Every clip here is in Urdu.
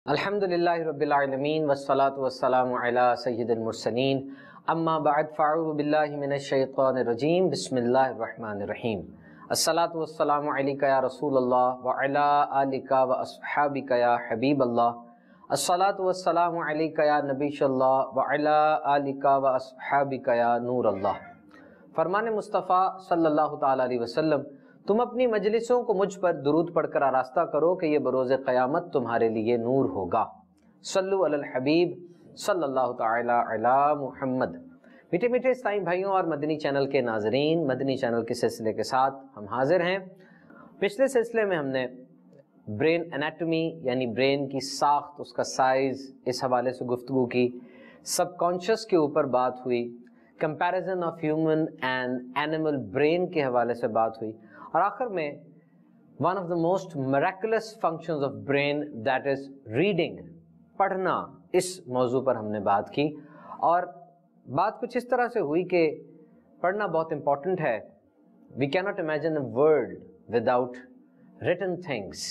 अल्हम्दुलिल्लाहि रब्बिल आलमीन वस्सलातु वस्सलामु अला सय्यिदिल मुरसलीन अम्मा बअद फ़अऊज़ु बिल्लाहि मिनश शैतानिर रजीम बिस्मिल्लाहिर रहमानिर रहीम अस्सलातु वस्सलामु अलैका या रसूलल्लाह व अला आलिका व अस्हाबिका या हबीबल्लाह अस्सलातु वस्सलामु अलैका या नबीयल्लाह व अला आलिका व अस्हाबिका या नूरल्लाह। फरमान मुस्तफ़ा सल्लल्लाहु तआला अलैहि वसल्लम, तुम अपनी मजलिसों को मुझ पर दुरूद पढ़कर आरास्ता करो कि ये बरोज़ क़यामत तुम्हारे लिए नूर होगा। सल्लु अलल हबीब सल्लल्लाहु तआला अला मुहम्मद। मीठे मीठे इस्लामी भाइयों और मदनी चैनल के नाजरीन, मदनी चैनल के सिलसिले के साथ हम हाजिर हैं। पिछले सिलसिले में हमने ब्रेन एनाटॉमी यानी ब्रेन की साख्त, उसका साइज़, इस हवाले से गुफ्तगू की। सबकॉन्शियस के ऊपर बात हुई, comparison of human and animal brain के हवाले से बात हुई, और आखिर में one of the most miraculous functions of brain that is reading, पढ़ना, इस मौजू पर हमने बात की। और बात कुछ इस तरह से हुई कि पढ़ना बहुत इंपॉर्टेंट है। We can not imagine a world without written things.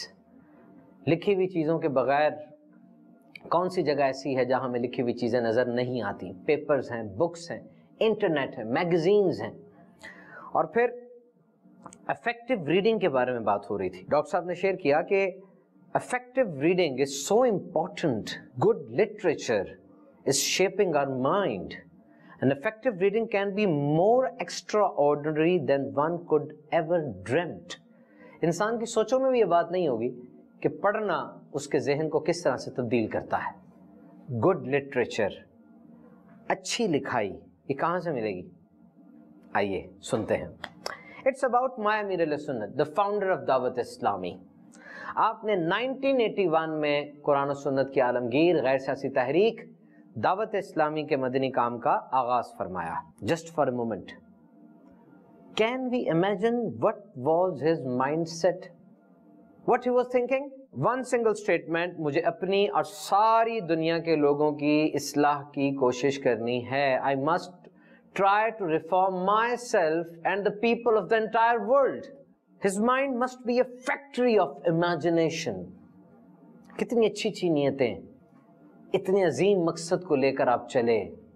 लिखी हुई चीज़ों के बगैर कौन सी जगह ऐसी है जहाँ हमें लिखी हुई चीज़ें नज़र नहीं आती। पेपर्स हैं, बुक्स हैं, इंटरनेट है, मैगजीन्स हैं। और फिर अफेक्टिव रीडिंग के बारे में बात हो रही थी। डॉक्टर साहब ने शेयर किया कि affective reading is so important, good literature is shaping our mind and affective reading can be more extraordinary than one could ever dreamed. इंसान की सोचों में भी ये बात नहीं होगी कि पढ़ना उसके जहन को किस तरह से तब्दील करता है। गुड लिटरेचर, अच्छी लिखाई, ये कहाँ से मिलेगी? आइए सुनते हैं। इट्स अबाउट माय अमीर अल सुन्नत, द फाउंडर ऑफ दावत इस्लामी। आपने 1981 में कुरान और सुन्नत की आलमगीर गैर सियासी तहरीक दावत इस्लामी के मदनी काम का आगाज फरमाया। Just for a moment, can we imagine what was his mindset, what he was thinking? One single statement, मुझे अपनी और सारी दुनिया के लोगों की इस्लाह की कोशिश करनी है। I must try to reform myself and the people of the entire world. His mind must be a factory of imagination. कितनी अच्छी अच्छी नीयतें, इतने अजीम मकसद को लेकर आप चले।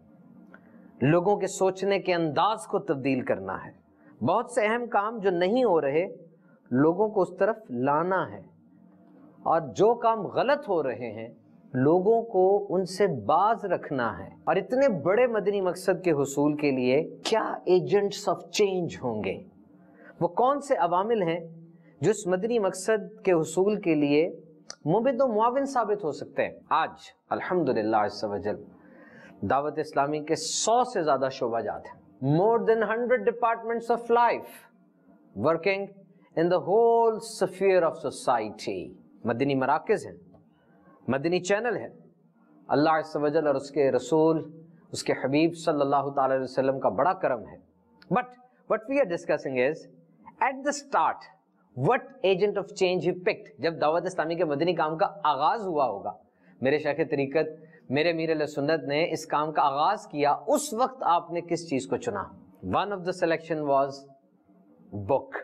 लोगों के सोचने के अंदाज को तब्दील करना है। बहुत से अहम काम जो नहीं हो रहे, लोगों को उस तरफ लाना है, और जो काम गलत हो रहे हैं लोगों को उनसे बाज रखना है। और इतने बड़े मदनी मकसद के हुसूल के लिए क्या एजेंट्स ऑफ चेंज होंगे? वो कौन से अवामिल हैं जो इस मदनी मकसद के हुसूल के लिए मुबिद व मुआविन साबित हो सकते हैं? आज अल्हम्दुलिल्लाह अज़्ज़ा वजल दावत इस्लामी के 100 से ज़्यादा शोबाजात हैं। More than 100 departments of life working in the whole sphere of society. मदनी मराकिज़ हैं, मदनी चैनल है। अल्लाह अज़्ज़ा वजल और उसके रसूल, उसके हबीब सल्लल्लाहु ताला अलैहि वसल्लम का बड़ा करम है। But what we are discussing is at the start what agent of change he picked. जब दावत इस्लामी के मदनी काम का आगाज हुआ होगा, मेरे शेख तरीकत, मेरे अमीर अहले सुन्नत ने इस काम का आगाज किया, उस वक्त आपने किस चीज को चुना? One of the selection was book.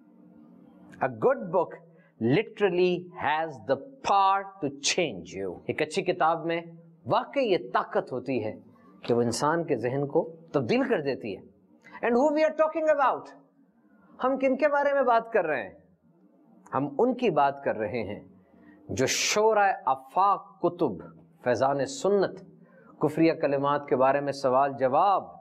A good book literally has the power to change you. एक अच्छी किताब में वाकई ये ताकत होती है कि वो इंसान के जहन को तब्दील कर देती है। And who we are talking about? हम किनके बारे में बात कर रहे हैं? हम उनकी बात कर रहे हैं जो शोरा आफाक कुतुब, फैजान सुन्नत, कुफरिया कलिमात के बारे में सवाल जवाब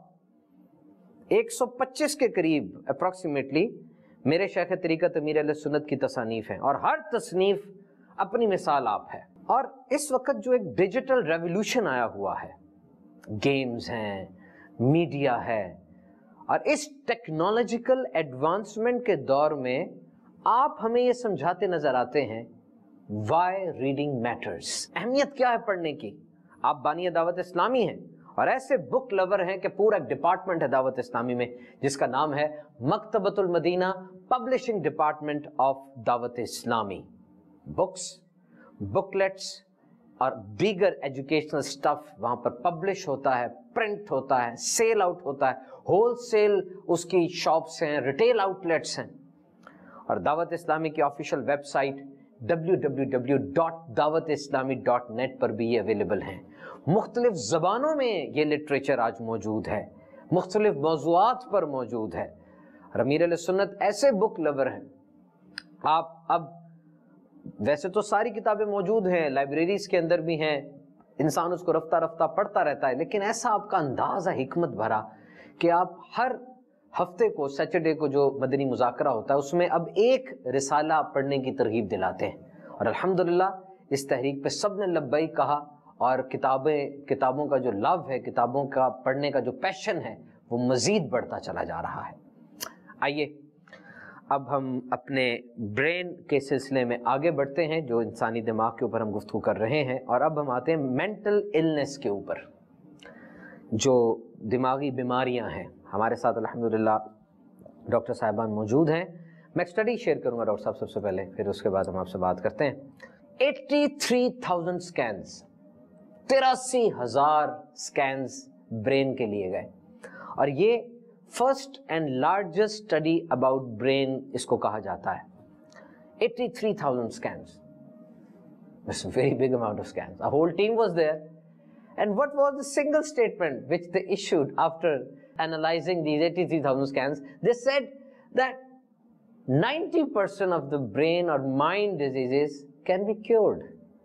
125 के करीब अप्रॉक्सीमेटली मेरे शेख तरीकत अमीर अहले सुन्नत की तसानीफ है, और हर तसनीफ अपनी मिसाल आप है। और इस वक्त जो एक डिजिटल रेवोल्यूशन आया हुआ है, गेम्स हैं, मीडिया है, और इस टेक्नोलॉजिकल एडवांसमेंट के दौर में आप हमें ये समझाते नजर आते हैं व्हाई रीडिंग मैटर्स। अहमियत क्या है पढ़ने की? आप बानी दावत इस्लामी हैं और ऐसे बुक लवर हैं कि पूरा डिपार्टमेंट है दावत इस्लामी में जिसका नाम है Maktabatul Madina publishing department of Dawat Islami. Books, booklets और दीगर एजुकेशनल स्टफ वहां पर पब्लिश होता है, प्रिंट होता है, सेल आउट होता है, होलसेल उसकी शॉप्स हैं, रिटेल आउटलेट्स हैं। और दावत इस्लामी की ऑफिशियल वेबसाइट www.dawat-islami.net پر بھی یہ اویلیبل ہیں. مختلف زبانوں میں یہ لٹریچر آج موجود ہے, مختلف موضوعات پر موجود ہے. اور امیر اہل سنت ایسے بک لور ہیں, آپ اب ویسے تو ساری کتابیں موجود ہیں, لائبریریز کے اندر بھی ہیں, انسان اس کو رفتہ رفتہ پڑھتا رہتا ہے, لیکن ایسا آپ کا انداز ہے حکمت بھرا کہ آپ ہر ہفتے کو سیٹرڈے کو جو مدنی مذاکرہ ہوتا ہے اس میں اب ایک رسالہ پڑھنے کی ترغیب دلاتے ہیں. اور الحمدللہ اس تحریک پہ سب نے لبیک کہا, اور کتابوں کا جو لو ہے, کتابوں کا پڑھنے کا جو پیشن ہے وہ مزید بڑھتا چلا جا رہا ہے. آئیے اب ہم اپنے برین کے سلسلے میں آگے بڑھتے ہیں, جو انسانی دماغ کے اوپر ہم گفتگو کر رہے ہیں, اور اب ہم آتے ہیں مینٹل النس کے اوپر, جو دماغی بیماریاں ہیں. ہمارے ساتھ الحمدللہ ڈاکٹر صاحبان موجود ہیں. میں ایک اسٹڈی شیئر کروں گا ڈاکٹر صاحب سب سے پہلے, پھر اس کے بعد ہم آپ سے بات کرتے ہیں. 83,000 سکینز, 83,000 سکینز برین کے لیے گئے, اور یہ first and largest study about brain اس کو کہا جاتا ہے. 83,000 scans. It's a very big amount of scans. A whole team was there. And what was the single statement which they issued after analyzing these 83,000 scans? They said that 90% of the brain or mind diseases can be cured.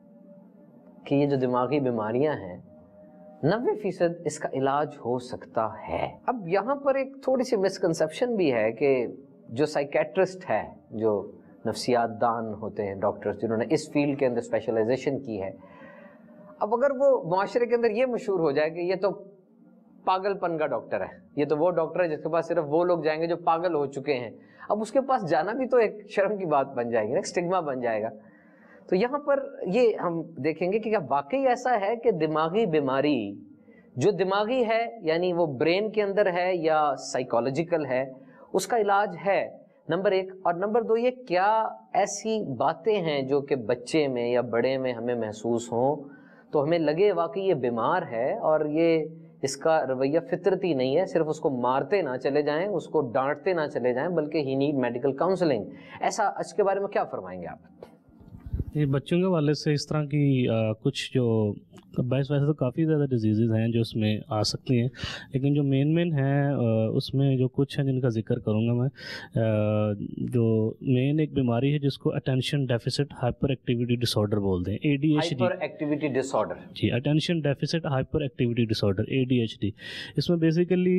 کہ یہ جو دماغی بیماریاں ہیں 90% اس کا علاج ہو سکتا ہے. اب یہاں پر ایک تھوڑی سی مسکنسیپشن بھی ہے کہ جو سائیکیٹرسٹ ہے, جو نفسیات دان ہوتے ہیں, ڈاکٹرز جنہوں نے اس فیلڈ کے اندر اسپیشلائزیشن کی ہے, اب اگر وہ معاشرے کے اندر یہ مشہور ہو جائے کہ یہ تو پاگل پن کا ڈاکٹر ہے, یہ تو وہ ڈاکٹر ہے جس کے پاس صرف وہ لوگ جائیں گے جو پاگل ہو چکے ہیں, اب اس کے پاس جانا بھی تو ایک شرم کی بات بن جائے گی, ایک اسٹگما بن جائے گا. تو یہاں پر یہ ہم دیکھیں گے کہ کیا واقعی ایسا ہے کہ دماغی بیماری جو دماغی ہے, یعنی وہ برین کے اندر ہے یا سائیکالوجیکل ہے, اس کا علاج ہے, نمبر ایک. اور نمبر دو, یہ کیا ایسی باتیں ہیں جو کہ بچے میں یا بڑے میں ہمیں محسوس ہوں تو ہمیں لگے واقعی یہ بیمار ہے, اور یہ اس کا رویہ فطرتی نہیں ہے, صرف اس کو مارتے نہ چلے جائیں, اس کو ڈانٹتے نہ چلے جائیں, بلکہ ہی نیڈ میڈیکل کاؤنسلنگ. ایسا اس کے بارے میں کیا فرمائیں گے آپ؟ یہ بچوں کے حوالے سے اس طرح کی کچھ جو ویسے تو کافی زیادہ ڈیزیزز ہیں جو اس میں آ سکتی ہیں, لیکن جو مین ہیں اس میں جو کچھ ہیں جن کا ذکر کروں گا میں. جو مین ایک بیماری ہے جس کو attention deficit hyperactivity disorder بولتے ہیں, ADHD. Hyperactivity disorder, جی, attention deficit hyperactivity disorder ADHD. اس میں بیسیکلی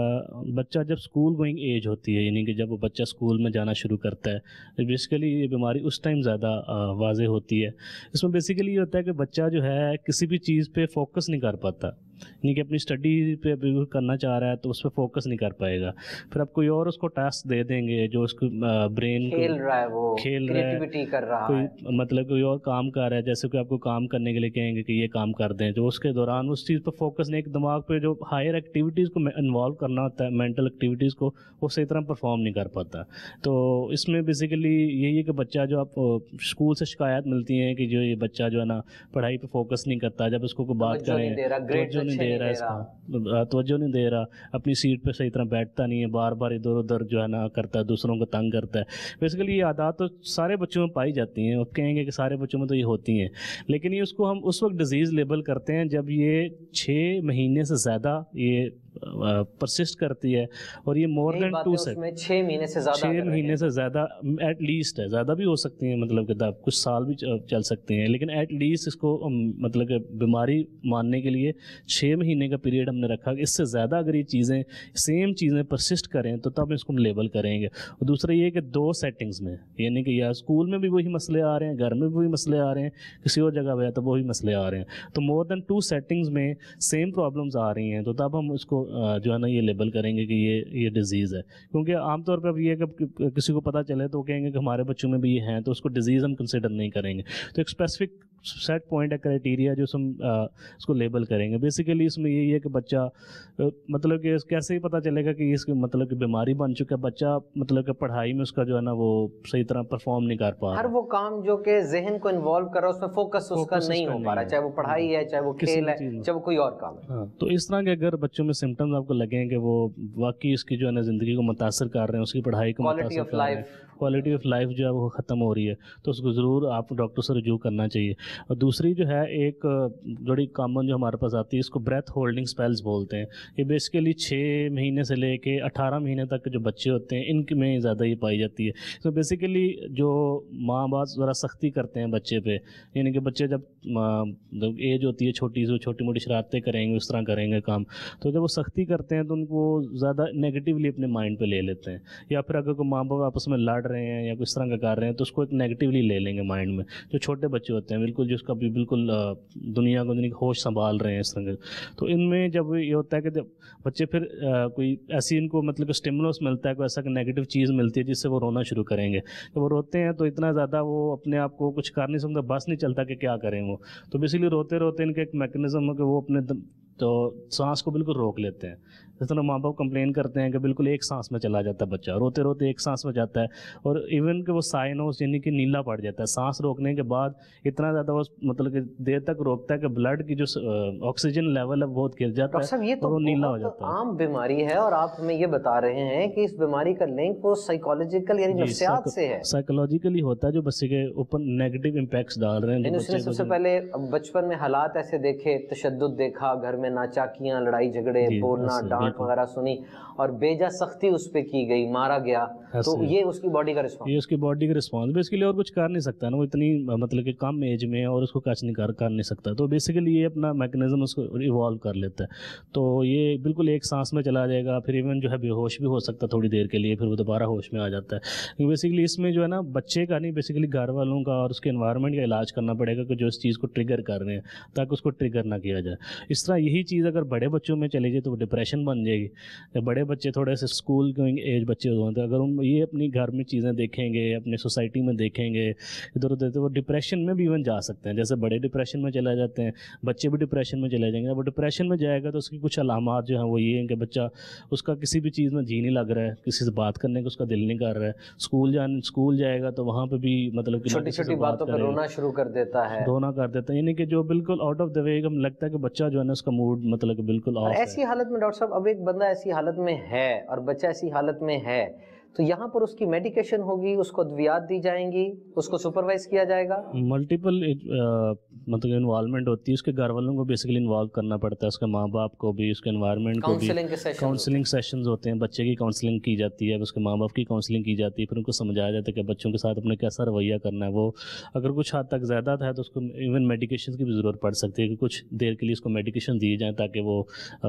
بچہ جب اسکول گوئنگ ایج ہوتی ہے, یعنی کہ جب وہ بچہ اسکول میں جانا شروع کرتا ہے, بیسیکلی یہ بیماری اس ٹائم زیادہ واضح ہوتی ہے. اس میں بیسیکلی یہ ہوتا ہے کہ بچہ جو ہے کسی بھی چیز پہ فوکس نہیں کر پاتا, یعنی کہ اپنی اسٹڈی پہ کرنا چاہ رہا ہے تو اس پہ فوکس نہیں کر پائے گا. پھر آپ کوئی اور اس کو ٹاسک دے دیں گے جو اس کو برین کھیل رہا ہے, وہ کھیل رہا ہے, کر رہا کوئی ہے, مطلب کوئی اور کام کر رہا ہے, جیسے کہ آپ کو کام کرنے کے لیے کہیں گے کہ یہ کام کر دیں, جو اس کے دوران اس چیز پہ فوکس نہیں, ایک دماغ پہ جو ہائر ایکٹیویٹیز کو انوالو کرنا ہوتا ہے, مینٹل ایکٹیویٹیز کو, وہ صحیح طرح پرفارم نہیں کر پاتا. تو اس میں بیسیکلی یہی ہے کہ بچہ جو آپ اسکول سے شکایت ملتی ہیں کہ جو یہ بچہ جو ہے نا پڑھائی پہ فوکس نہیں کرتا, جب اس کو کوئی بات کریں توجہ نہیں دے رہا, اس کا توجہ نہیں دے رہا, اپنی سیٹ پہ صحیح طرح بیٹھتا نہیں ہے, بار بار ادھر ادھر جو ہے نا کرتا ہے, دوسروں کو تنگ کرتا ہے. بیسیکلی یہ عادات تو سارے بچوں میں پائی جاتی ہیں, اور کہیں گے کہ سارے بچوں میں تو یہ ہوتی ہیں, لیکن یہ اس کو ہم اس وقت ڈیزیز لیبل کرتے ہیں جب یہ 6 مہینے سے زیادہ یہ پرسسٹ کرتی ہے, اور یہ مور دین 6 مہینے سے زیادہ ایٹ لیسٹ ہے, زیادہ بھی ہو سکتی ہیں, مطلب کہ کچھ سال بھی چل سکتے ہیں, لیکن ایٹ لیسٹ اس کو مطلب کہ بیماری ماننے کے لیے 6 مہینے کا پیریڈ ہم نے رکھا. اس سے زیادہ اگر یہ چیزیں سیم چیزیں پرسسٹ کریں تو تب اس کو ہم لیبل کریں گے. اور دوسرا یہ کہ 2 سیٹنگز میں, یعنی کہ یا اسکول میں بھی وہی مسئلے آ رہے ہیں, گھر میں بھی وہی مسئلے آ رہے ہیں, کسی اور جگہ پہ تو وہی مسئلے آ رہے ہیں, تو مور دین 2 سیٹنگز میں سیم پرابلمز آ رہی ہیں, تو تب ہم اس کو جو ہے نا یہ لیبل کریں گے کہ یہ ڈیزیز ہے. کیونکہ عام طور پہ اب یہ کہ کسی کو پتہ چلے تو کہیں گے کہ ہمارے بچوں میں بھی یہ ہیں, تو اس کو ڈیزیز ہم کنسیڈر نہیں کریں گے. تو ایک اسپیسیفک سیٹ پوائنٹ ہے کرائٹیریا جو ہم اس کو لیبل کریں گے. بیسیکلی اس میں یہی ہے کہ بچہ مطلب کہ کیسے ہی پتہ چلے گا کہ اس کی مطلب کہ بیماری بن چکا ہے بچہ, مطلب کہ پڑھائی میں اس کا جو ہے نا وہ صحیح طرح پرفارم نہیں کر پا رہا, ہر وہ کام جو کہ ذہن کو انوالو کر رہا ہے اس میں فوکس اس کا نہیں ہو پا رہا, چاہے وہ پڑھائی ہے, چاہے وہ کھیل ہے, چاہے وہ کوئی اور کام ہے. تو اس طرح کے اگر بچوں میں سمٹمز آپ کو لگیں کہ وہ واقعی اس کی جو ہے نا زندگی کو متاثر کر رہے ہیں, اس کی پڑھائی کو quality of life quality of life जो है वो ख़त्म हो रही है, तो उसको ज़रूर आप डॉक्टर से रजू करना चाहिए। और दूसरी जो है एक बड़ी कॉमन जो हमारे पास आती है, इसको ब्रेथ होल्डिंग स्पेल्स बोलते हैं। ये बेसिकली 6 महीने से लेके 18 महीने तक जो बच्चे होते हैं इनमें ज़्यादा ये पाई जाती है। तो बेसिकली जो माँ बाप ज़रा सख्ती करते हैं बच्चे पे, यानी कि बच्चे जब एज होती है छोटी से छोटी मोटी शरारतें करेंगे, उस तरह करेंगे काम, तो जब वो सख्ती करते हैं तो उनको ज़्यादा नेगेटिवली अपने माइंड पे ले लेते हैं। या फिर अगर कोई माँ बाप आपस में लड़ रहे हैं या किस तरह का कर रहे हैं तो उसको एक नेगेटिवली ले लेंगे माइंड में। जो छोटे बच्चे होते हैं बिल्कुल, जिसका भी बिल्कुल दुनिया की होश संभाल रहे हैं इस तरह के, तो इनमें जब ये होता है कि जब बच्चे फिर कोई ऐसी इनको मतलब कि स्टिमुलस मिलता है, कोई ऐसा नेगेटिव चीज़ मिलती है जिससे वो रोना शुरू करेंगे। तो वो रोते हैं तो इतना ज़्यादा वो अपने आप को कुछ कर नहीं सकते, बस नहीं चलता कि क्या करें वो। तो बेसिकली रोते रोते इनका एक मैकेनिज्म है कि वो अपने तो सांस को बिल्कुल रोक लेते हैं। जिस तरह माँ बाप कंप्लेन करते हैं कि बिल्कुल एक सांस में चला जाता है बच्चा, रोते रोते एक सांस में जाता है, और इवन कि वो साइनोस यानी कि नीला पड़ जाता है। सांस रोकने के बाद इतना ज़्यादा वो मतलब कि देर तक रोकता है कि ब्लड की जो ऑक्सीजन लेवल है बहुत गिर जाता है। साहब, ये तो वो नीला हो जाता है। आम बीमारी है और आप हमें ये बता रहे हैं कि इस बीमारी का लिंक वो साइकोलॉजिकल यानी नफ्सियात से है, साइकोलॉजिकली होता है, जो बच्चे के ऊपर नेगेटिव इम्पैक्ट्स डाल रहे हैं। उसने सबसे पहले बचपन में हालात ऐसे देखे, तशद्दुद देखा, घर में नाचाकियां, लड़ाई झगड़े, बोलना, डांट वगैरह सुनी और बेजा सख्ती उस पे की गई, मारा गया, तो ये उसकी बॉडी का रिस्पॉन्स, ये उसकी बॉडी का रिस्पॉन्स। बेसिकली और कुछ कर नहीं सकता ना, वो इतनी मतलब कि कम एज में और उसको कुछ नहीं कर नहीं सकता। तो बेसिकली ये अपना मैकेनिज्म उसको इवॉल्व कर लेता है। तो ये बिल्कुल एक सांस में चला जाएगा, फिर इवन जो है बेहोश भी हो सकता है थोड़ी देर के लिए, फिर वो दोबारा होश में आ जाता है। बेसिकली इसमें जो है ना बच्चे का नहीं, बेसिकली घर वालों का और उसके एनवायरनमेंट का इलाज करना पड़ेगा कि जो इस चीज़ को ट्रिगर कर रहे हैं, ताकि उसको ट्रिगर ना किया जाए। इस तरह यही चीज़ अगर बड़े बच्चों में चले जाए तो वो डिप्रेशन बन जाएगी। जब बड़े बच्चे थोड़े से स्कूल गोइंग एज बच्चे होते हैं, अगर उन ये अपनी घर में चीज़ें देखेंगे, अपने सोसाइटी में देखेंगे इधर उधर, तो वो डिप्रेशन में भी इवन जा सकते हैं। जैसे बड़े डिप्रेशन में चला जाते हैं, बच्चे भी डिप्रेशन में चले जाएंगे। जब वो डिप्रेशन में जाएगा तो उसकी कुछ अलामात जो हैं वो ये हैं कि बच्चा उसका किसी भी चीज़ में जी नहीं लग रहा है, किसी से बात करने को उसका दिल नहीं कर रहा है। स्कूल जाएगा तो वहाँ पे भी पाएगा कि छोटी छोटी बातों पर रोना शुरू कर देता है, यानी कि जो बिल्कुल आउट ऑफ द वे हमें लगता है कि बच्चा जो है ना उसका मूड मतलब कि बिल्कुल ऑफ है। ऐसी हालत में डॉक्टर साहब, अब एक बंदा ऐसी हालत में है और बच्चा ऐसी हालत में है, तो यहाँ पर उसकी मेडिकेशन होगी, उसको अद्वियात दी जाएंगी, उसको सुपरवाइज किया जाएगा। मल्टीपल मतलब इन्वॉल्वमेंट होती है, उसके घर वालों को बेसिकली इन्वॉल्व करना पड़ता है, उसके माँ बाप को भी, उसके एनवायरनमेंट को भी। काउंसलिंग सेशंस होते हैं, बच्चे की काउंसलिंग की जाती है, उसके माँ बाप की काउंसलिंग की जाती है, फिर उनको समझाया जाता है कि बच्चों के साथ अपने कैसा रवैया करना है। वो अगर कुछ हद तक ज़्यादा था तो उसको इवन मेडिकेशन की भी ज़रूरत पड़ सकती है कि कुछ देर के लिए उसको मेडिकेशन दिए जाएँ ताकि वो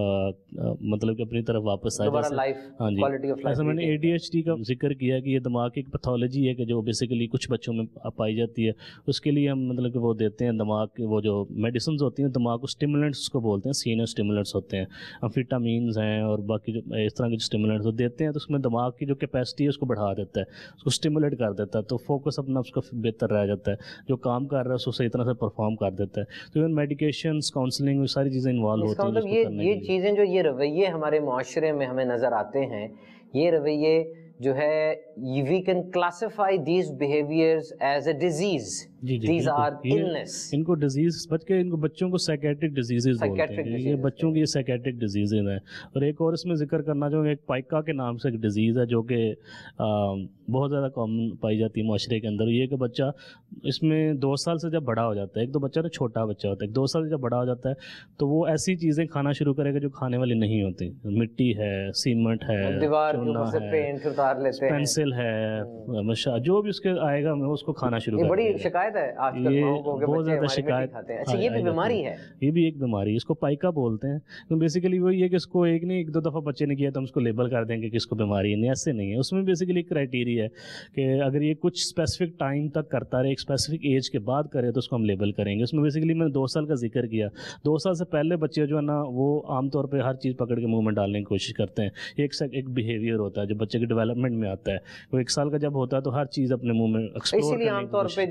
मतलब कि अपनी तरफ वापस आ जाए। हाँ जी, ऐसा मैंने ADHD का जिक्र किया कि ये दिमाग की एक पैथोलॉजी है कि जो बेसिकली कुछ बच्चों में पाई जाती है। उसके लिए हम मतलब कि वो देते हैं दिमाग के वो जो मेडिसिन होती हैं, दिमाग को स्टिमुलेंट्स को बोलते हैं, सीनियर स्टिमुलेंट्स होते हैं, एम्फेटामिन्स हैं और बाकी जो इस तरह के जो स्टिमुलेंट्स वो देते हैं, तो उसमें दिमाग की जो कैपेसिटी है उसको बढ़ा देता है, उसको स्टिमुलेट कर देता है, तो फोकस अपना उसका बेहतर रह जाता है, जो काम कर रहा है उसको सही तरह से परफॉर्म कर देता है। तो इवन मेडिकेशंस, काउंसलिंग, सारी चीज़ें इन्वॉल्व होती हैं। मतलब ये चीज़ें जो ये रवैये हमारे मुआशरे में हमें नज़र आते हैं, ये रवैये जो है, we can classify these behaviors as a disease. These are illness. इनको डिजीज इनको बच्चों को साइकेट्रिक डिजीजेज बोलते हैं। ये बच्चों की साइकेट्रिक डिजीजेज हैं। और एक और इसमें जिक्र करना चाहूँगा, एक पाइका के नाम से एक डिजीज़ है जो कि बहुत ज़्यादा कॉमन पाई जाती है माशरे के अंदर। ये कि बच्चा इसमें 2 साल से जब बड़ा हो जाता है, एक तो बच्चा तो छोटा बच्चा होता है, 2 साल से जब बड़ा हो जाता है तो वो ऐसी चीज़ें खाना शुरू करेगा जो खाने वाली नहीं होती। मिट्टी है, सीमेंट है, दीवार के ऊपर से पेंट उतार लेते हैं, पेंसिल है, जो भी उसके आएगा मैं उसको खाना शुरू कर। बड़ी शिकायत है आजकल, ये बहुत ज़्यादा शिकायत खाते हैं। अच्छा, ये भी बीमारी है, ये भी एक बीमारी है, इसको पाइका बोलते हैं। तो बेसिकली वही है कि इसको एक नहीं 1-2 दफ़ा बच्चे ने किया तो हम उसको लेबल कर देंगे कि इसको बीमारी है, नहीं, ऐसे नहीं है। उसमें बेसिकली क्राइटेरिया है कि अगर ये कुछ स्पेसिफिक टाइम तक करता रहे, एक स्पेसिफिक एज के बाद करे तो उसको हम लेबल करेंगे। उसमें बेसिकली मैंने 2 साल का जिक्र किया। 2 साल से पहले बच्चे जो है ना वो आमतौर पर हर चीज़ पकड़ के मुँह में डालने की कोशिश करते हैं। एक बिहेवियर होता है जो बच्चे के डेवलपमेंट में आता है। वो 1 साल का जब होता है तो हर चीज़ अपने मुँह में एक्सप्लोर इसीलिए आमतौर पे जो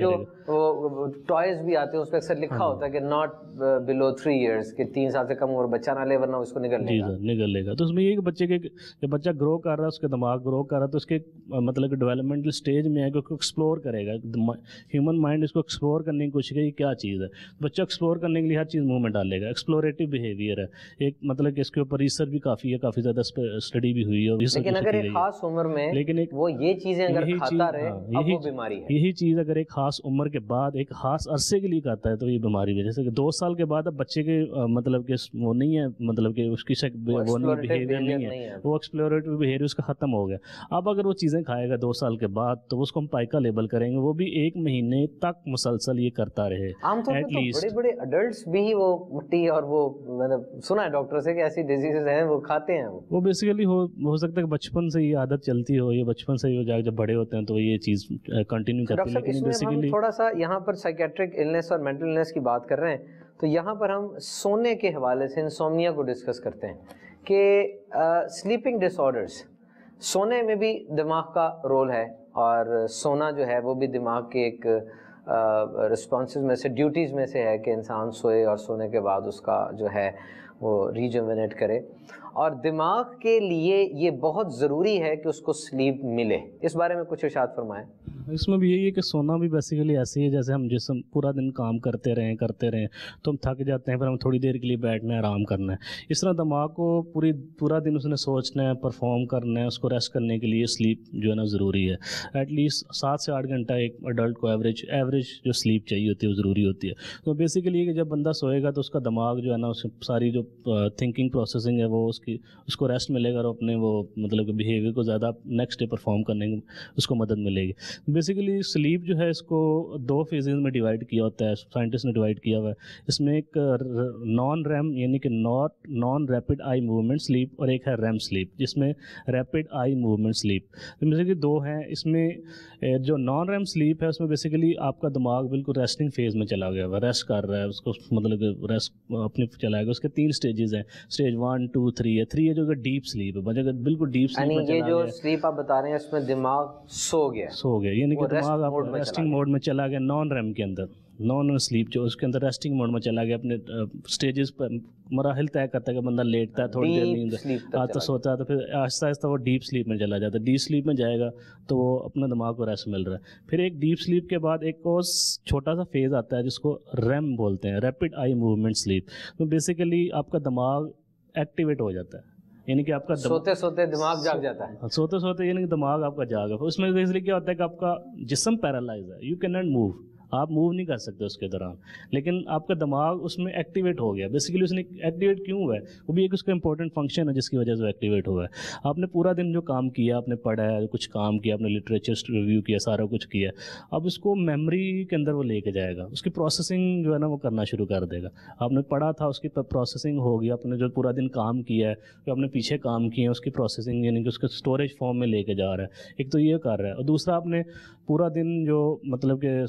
وہ ٹوائز بھی آتے ہیں اس پہ اکثر لکھا ہوتا ہے کہ ناٹ بلو 3 ایئرس، کہ 3 سال سے کم عمر بچہ نہ لے ورنہ اس کو نگل لے گا. نگل لے گا. تو اس میں یہ کہ بچے کے جب بچہ گرو کر رہا ہے، اس کے دماغ گرو کر رہا ہے، تو اس کے مطلب کہ ڈیولپمنٹل اسٹیج میں ہے کہ اس کو ایکسپلور کرے گا. ہیومن مائنڈ اس کو ایکسپلور کرنے کی کوشش کرے یہ کیا چیز ہے. بچہ ایکسپلور کرنے کے لیے ہر چیز منہ میں ڈالے گا. ایکسپلوریٹو بیہیویئر ہے ایک، مطلب کہ اس کے اوپر ریسرچ بھی کافی ہے، کافی زیادہ اسٹڈی بھی ہوئی ہے. لیکن اگر ایک خاص عمر میں وہ یہ چیزیں اگر کھاتا رہے اب وہ بیماری ہے. یہی چیز اگر ایک خاص عمر کے بعد ایک خاص عرصے کے لیے کھاتا ہے تو یہ بیماری ہے. جیسے کہ 2 سال کے بعد اب بچے کے مطلب کہ وہ نہیں ہے، مطلب کہ اس کی وہ بیہیویئر نہیں ہے، وہ ایکسپلوریٹو بیہیویئر اس کا ختم ہو گیا. اب اگر وہ چیزیں کھائے گا 2 سال کے بعد تو اس کو ہم پائکا لیبل کریں گے. وہ بھی 1 مہینے تک مسلسل یہ کرتا رہے. عام طور پر بڑے بڑے اڈلٹس بھی وہ مٹی اور وہ میں نے سنا ہے ڈاکٹر سے کہ ایسی ڈیزیزز ہیں وہ کھاتے ہیں. وہ بیسیکلی ہو سکتا ہے کہ بچپن سے یہ عادت چلتی ہو، یہ بچپن سے ہی جب بڑے ہوتے ہیں تو یہ چیز کنٹینیو کرتے ہیں. لیکن بیسیکلی تھوڑا سا یہاں پر سائیکیٹرک النس اور مینٹل النس کی بات کر رہے ہیں تو یہاں پر ہم سونے کے حوالے سے انسومنیا کو ڈسکس کرتے ہیں کہ سلیپنگ ڈس آرڈرس، سونے میں بھی دماغ کا رول ہے اور سونا جو ہے وہ بھی دماغ کے ایک رسپانسز میں سے، ڈیوٹیز میں سے ہے کہ انسان سوئے اور سونے کے بعد اس کا جو ہے وہ ریجوینیٹ کرے. اور دماغ کے لیے یہ بہت ضروری ہے کہ اس کو سلیپ ملے. اس بارے میں کچھ ارشاد فرمائیں. اس میں بھی یہی ہے کہ سونا بھی بیسیکلی ایسے ہی ہے جیسے ہم جسم پورا دن کام کرتے رہیں تو ہم تھک جاتے ہیں، پھر ہم تھوڑی دیر کے لیے بیٹھنا ہے، آرام کرنا ہے. اس طرح دماغ کو پورا دن اس نے سوچنا ہے، پرفارم کرنا ہے، اس کو ریسٹ کرنے کے لیے سلیپ جو ہے نا ضروری ہے. ایٹ لیسٹ 7 سے 8 گھنٹہ ایک اڈلٹ کو ایوریج جو سلیپ چاہیے ہوتی ہے وہ ضروری ہوتی ہے. تو بیسیکلی کہ جب بندہ سوئے گا تو اس کا دماغ جو ہے نا اس ساری جو تھنکنگ پروسیسنگ ہے وہ اس کو ریسٹ ملے گا اور اپنے وہ مطلب کہ بیہیویئر کو زیادہ نیکسٹ ڈے پرفارم کرنے میں اس کو مدد ملے گی. بیسیکلی سلیپ جو ہے اس کو 2 فیزز میں ڈیوائڈ کیا ہوتا ہے، سائنٹسٹ نے ڈیوائڈ کیا ہوا ہے. اس میں ایک نان ریم یعنی کہ non rapid eye movement sleep اور ایک ہے ریم سلیپ جس میں rapid eye movement sleep. Basically 2 ہیں. اس میں جو نان ریم سلیپ ہے اس میں بیسیکلی آپ کا دماغ بالکل ریسٹنگ فیز میں چلا گیا ہوا، ریسٹ کر رہا ہے، اس کو مطلب کہ ریسٹ اپنی چلائے گا. اس کے 3 سٹیجز ہیں، سٹیج 1 2 3 ہے. 3 ہے جو کہ ڈیپ سلیپ ہے، مطلب بالکل ڈیپ سلیپ میں چلا گیا. یہ جو سلیپ آپ بتا رہے ہیں اس میں دماغ سو گیا یعنی کہ دماغ آپ ریسٹنگ موڈ میں چلا گیا. نان ریم کے اندر نان سلیپ جو اس کے اندر ریسٹنگ موڈ میں چلا گیا، اپنے سٹیجز پر مراحل طے کرتا ہے کہ بندہ لیٹتا ہے تھوڑی دیر نیند آتا سوتا ہے تو پھر آہستہ آہستہ وہ ڈیپ سلیپ میں چلا جاتا ہے. ڈیپ سلیپ میں جائے گا تو وہ اپنا دماغ کو ریسٹ مل رہا ہے. پھر ایک ڈیپ سلیپ کے بعد ایک اور چھوٹا سا فیز آتا ہے جس کو ریم بولتے ہیں، ریپڈ آئی موومنٹ سلیپ. تو بیسیکلی آپ کا دماغ ایکٹیویٹ ہو جاتا ہے، یعنی کہ آپ کا سوتے دماغ جاگ جاتا ہے. سوتے یعنی کہ دماغ آپ کا جاگ ہے. اس میں بیسیکلی کیا ہوتا ہے کہ آپ کا جسم پیرالائز ہے، یو کین ناٹ موو، آپ موو نہیں کر سکتے اس کے دوران، لیکن آپ کا دماغ اس میں ایکٹیویٹ ہو گیا. بیسیکلی اس نے ایکٹیویٹ کیوں ہوا ہے؟ وہ بھی ایک اس کا امپورٹنٹ فنکشن ہے جس کی وجہ سے وہ ایکٹیویٹ ہوا ہے. آپ نے پورا دن جو کام کیا، آپ نے پڑھا ہے، کچھ کام کیا، آپ نے لٹریچر ریویو کیا، سارا کچھ کیا، اب اس کو میموری کے اندر وہ لے کے جائے گا. اس کی پروسیسنگ جو ہے نا وہ کرنا شروع کر دے گا. آپ نے پڑھا تھا، اس کی پروسیسنگ ہوگی. آپ نے جو پورا دن کام کیا ہے، جو آپ نے پیچھے کام کیے ہیں، اس کی پروسیسنگ یعنی کہ اس کو اسٹوریج فارم میں لے کے جا رہا ہے. ایک تو یہ کر رہا ہے، اور دوسرا آپ نے پورا دن جو مطلب کہ